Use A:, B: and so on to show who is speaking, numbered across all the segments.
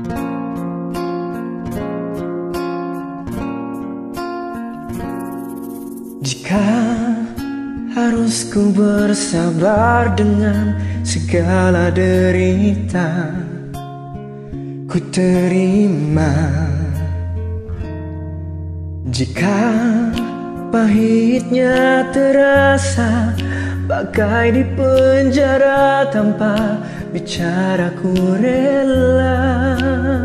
A: Jika harus ku bersabar dengan segala derita, ku terima. Jika pahitnya terasa bagai di penjara, tanpa bicara ku rela.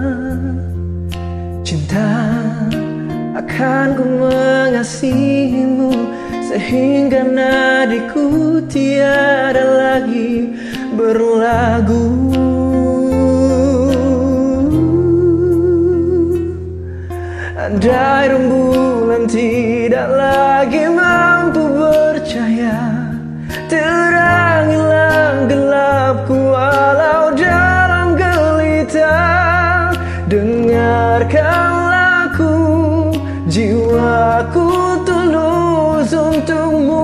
A: Cinta akan ku mengasihimu sehingga nadiku tiada lagi berlagu. Andai rembulan tidak lagi mampu bercahaya, terangilah gelapku walau dalam gelita. Dengarkanlah aku, jiwaku tulus untukmu.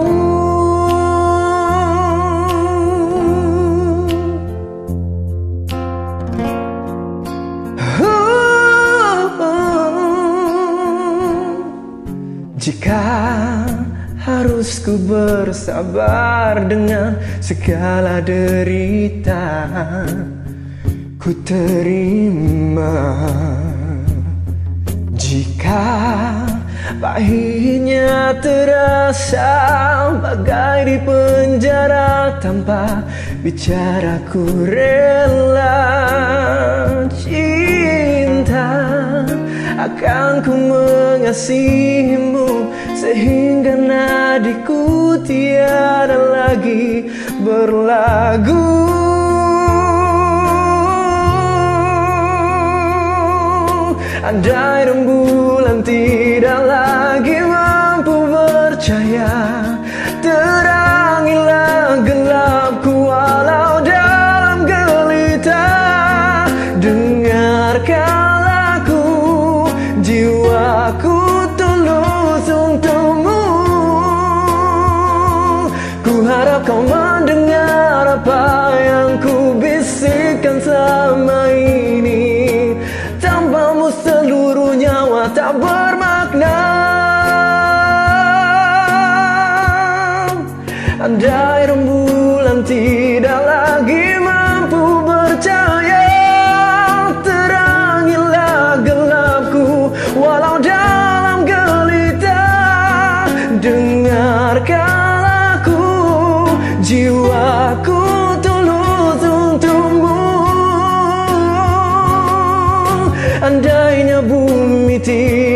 A: Jika harus ku bersabar dengan segala derita, ku terima. Jika pahitnya terasa bagai di penjara, tanpa bicara ku rela. Cinta akan ku mengasihimu sehingga nadiku tiada lagi berlagu. Andai rembulan tidak lagi mampu bercahaya, terangilah gelapku walau dalam gelita. Dengarkanlah aku, jiwaku tulus untukmu. Ku harap kau mendengar apa yang ku bisikkan selama ini. Tanpamu seluruh nyawa tak bermakna. Andai rembulan tidak lagi mampu bercahaya, terangilah gelapku walau dalam gelita. Dengarkanlah aku, jiwaku tulus untukmu. Andainya bumi